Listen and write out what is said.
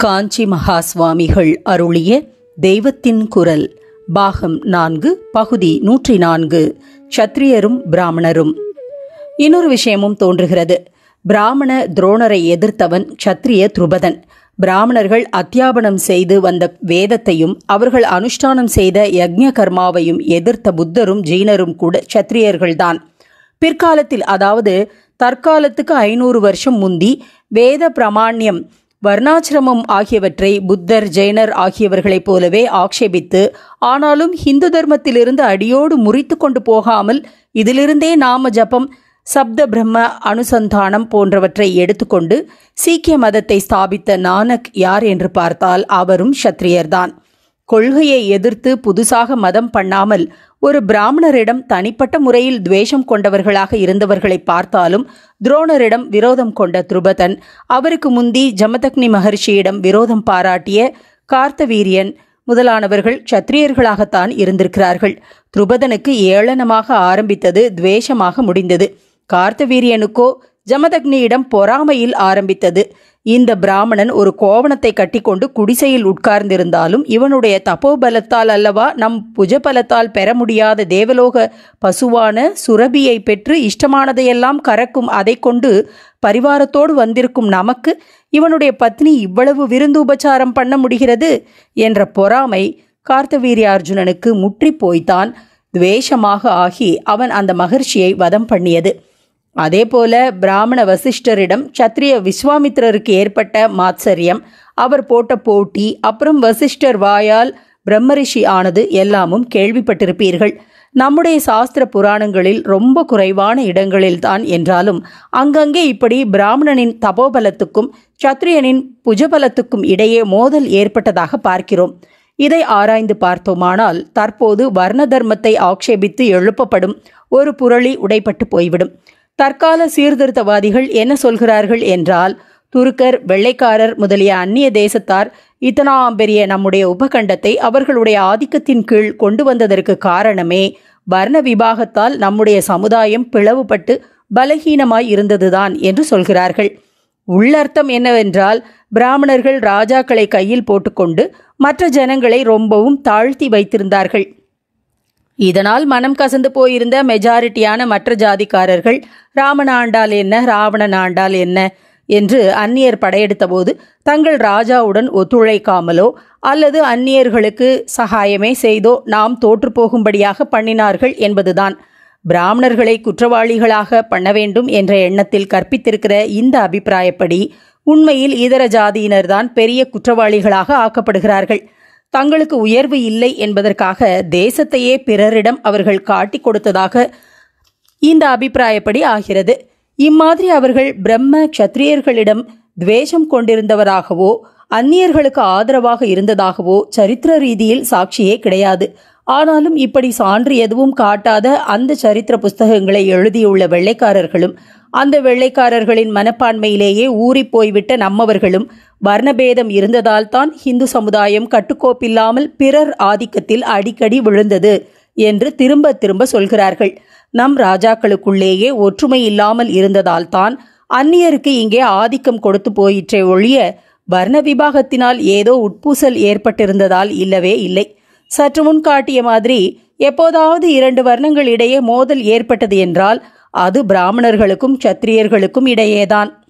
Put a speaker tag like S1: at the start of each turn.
S1: காஞ்சி மகா சுவாமிகள் அருளிய தெய்வத்தின் குரல் பாகம் 4 பகுதி 104 சத்திரியரும் பிராமணரும். இன்னொரு விஷயமும் தோன்றுகிறது. பிராமண துரோணரை எதிர்த்தவன் சத்திரிய துருபதன். பிராமணர்கள் அத்தியாபனம் செய்து வந்த வேதத்தையும் அவர்கள் அனுஷ்டானம் செய்த யக்ஞ கர்மாவையும் எதிர்த்த புத்தரும் ஜெயினரும் கூட சத்திரியர்கள்தான். பிற்காலத்தில், அதாவது தற்காலத்துக்கு 500 வருஷம் முந்தி, வேத பிராமணியம் வர்ணாசிரமம் ஆகியவற்றை புத்தர் ஜெயினர் ஆகியவர்களைப் போலவே ஆக்ஷேபித்து, ஆனாலும் ஹிந்து தர்மத்திலிருந்து அடியோடு முறித்து கொண்டு போகாமல் இதிலிருந்தே நாம ஜபம், சப்த பிரம்ம அனுசந்தானம் போன்றவற்றை எடுத்துக்கொண்டு சீக்கிய மதத்தை ஸ்தாபித்த நானக் யார் என்று பார்த்தால் அவரும் க்ஷத்ரியர்தான். கொள்கையை எதிர்த்து புதுசாக மதம் பண்ணாமல் ஒரு பிராமணரிடம் தனிப்பட்ட முறையில் துவேஷம் கொண்டவர்களாக இருந்தவர்களை பார்த்தாலும் துரோணரிடம் விரோதம் கொண்ட துருபதன், அவருக்கு முந்தி ஜமதக்னி மகர்ஷியிடம் விரோதம் பாராட்டிய கார்த்தவீரியன் முதலானவர்கள் க்ஷத்ரியர்களாகத்தான் இருந்திருக்கிறார்கள். துருபதனுக்கு ஏளனமாக ஆரம்பித்தது துவேஷமாக முடிந்தது. கார்த்தவீரியனுக்கோ ஜமதக்னியிடம் பொறாமையில் ஆரம்பித்தது. இந்த பிராமணன் ஒரு கோவணத்தை கட்டிக்கொண்டு குடிசையில் உட்கார்ந்திருந்தாலும் இவனுடைய தபோபலத்தால் அல்லவா நம் புஜபலத்தால் பெற முடியாத தேவலோக பசுவான சுரபியை பெற்று இஷ்டமானதையெல்லாம் கறக்கும், அதை கொண்டு பரிவாரத்தோடு வந்திருக்கும் நமக்கு இவனுடைய பத்னி இவ்வளவு விருந்து உபச்சாரம் பண்ண முடிகிறது என்ற பொறாமை கார்த்தவீரியார்ஜுனனுக்கு முற்றி போய்த்தான் துவேஷமாக ஆகி அவன் அந்த மகர்ஷியை வதம் பண்ணியது. அதேபோல பிராமண வசிஷ்டரிடம் சத்திரிய விஸ்வாமித்திரருக்கு ஏற்பட்ட மாத்சரியம், அவர் போட்ட போட்டி, அப்புறம் வசிஷ்டர் வாயால் பிரம்மரிஷி ஆனது எல்லாமும் கேள்விப்பட்டிருப்பீர்கள். நம்முடைய சாஸ்திர புராணங்களில் ரொம்ப குறைவான இடங்களில்தான் என்றாலும் அங்கங்கே இப்படி பிராமணனின் தபோபலத்துக்கும் சத்திரியனின் புஜபலத்துக்கும் இடையே மோதல் ஏற்பட்டதாக பார்க்கிறோம். இதை ஆராய்ந்து பார்த்தோமானால் தற்போது வர்ண தர்மத்தை ஆக்ஷேபித்து எழுப்பப்படும் ஒரு புரளி உடைப்பட்டு போய்விடும். தற்கால சீர்திருத்தவாதிகள் என்ன சொல்கிறார்கள் என்றால், துருக்கர், வெள்ளைக்காரர் முதலிய அந்நிய தேசத்தார் இத்தனாம் பெரிய நம்முடைய உபகண்டத்தை அவர்களுடைய ஆதிக்கத்தின் கீழ் கொண்டு வந்ததற்கு காரணமே வர்ண விபாகத்தால் நம்முடைய சமுதாயம் பிளவுபட்டு பலகீனமாய் இருந்ததுதான் என்று சொல்கிறார்கள். உள்ளர்த்தம் என்னவென்றால், பிராமணர்கள் ராஜாக்களை கையில் போட்டுக்கொண்டு மற்ற ஜனங்களை ரொம்பவும் தாழ்த்தி வைத்திருந்தார்கள். இதனால் மனம் கசந்து போயிருந்த மெஜாரிட்டியான மற்ற ஜாதிக்காரர்கள் ராமன் ஆண்டால் என்ன, ராவணன் ஆண்டால் என்ன என்று அந்நியர் படையெடுத்த போது தங்கள் ராஜாவுடன் ஒத்துழைக்காமலோ அல்லது அந்நியர்களுக்கு சகாயமே செய்தோ நாம் தோற்றுப்போகும்படியாக பண்ணினார்கள் என்பதுதான். பிராமணர்களை குற்றவாளிகளாக பண்ண வேண்டும் என்ற எண்ணத்தில் கற்பித்திருக்கிற இந்த அபிப்பிராயப்படி உண்மையில் இதர ஜாதியினர்தான் பெரிய குற்றவாளிகளாக ஆக்கப்படுகிறார்கள். தங்களுக்கு உயர்வு இல்லை என்பதற்காக தேசத்தையே பிறரிடம் அவர்கள் காட்டி கொடுத்ததாக இந்த அபிப்பிராயப்படி ஆகிறது. இம்மாதிரி அவர்கள் பிரம்ம க்ஷத்ரியர்களிடம் துவேஷம் கொண்டிருந்தவராகவோ அந்நியர்களுக்கு ஆதரவாக இருந்ததாகவோ சரித்திர ரீதியில் சாட்சியே கிடையாது. ஆனாலும் இப்படி சான்று எதுவும் காட்டாத அந்த சரித்திர புஸ்தகங்களை எழுதியுள்ள வெள்ளைக்காரர்களும் அந்த வெள்ளைக்காரர்களின் மனப்பான்மையிலேயே ஊறி போய்விட்ட நம்மவர்களும் வர்ணபேதம் இருந்ததால் தான் ஹிந்து சமுதாயம் கட்டுக்கோப்பில்லாமல் பிறர் ஆதிக்கத்தில் அடிக்கடி விழுந்தது என்று திரும்ப திரும்ப சொல்கிறார்கள். நம் ராஜாக்களுக்குள்ளேயே ஒற்றுமை இல்லாமல் இருந்ததால் தான் அந்நியருக்கு இங்கே ஆதிக்கம் கொடுத்து போயிற்றே ஒழிய வர்ண விபாகத்தினால் ஏதோ உட்பூசல் ஏற்பட்டிருந்ததால் இல்லவே இல்லை. சற்று முன் காட்டிய மாதிரி எப்போதாவது 2 வர்ணங்கள் இடையே மோதல் ஏற்பட்டது என்றால் அது பிராமணர்களுக்கும் சத்திரியர்களுக்கும் இடையேதான்.